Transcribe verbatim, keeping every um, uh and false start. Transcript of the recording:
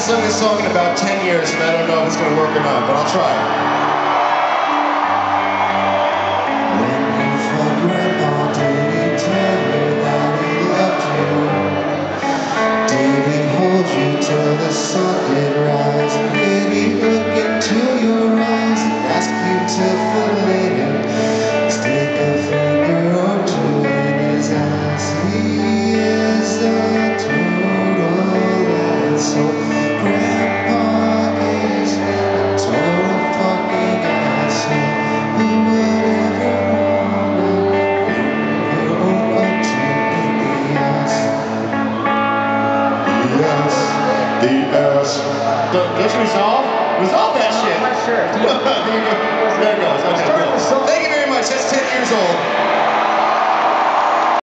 sung this song in about ten years, and I don't know if it's going to work or not, but I'll try. When you saw Grandpa, did he tell you that he loved you? Did he hold you till the sun did rise? Did he look into your eyes and ask you to fillet him? Stick a finger or two in his eyes. He is a total asshole. Grandpa is a total fucking asshole. Who would ever wanna grow up to be the ass? The ass. The ass. Let's resolve? Resolve that shit. I'm not sure. There it goes. Okay, cool. Thank you very much. That's ten years old.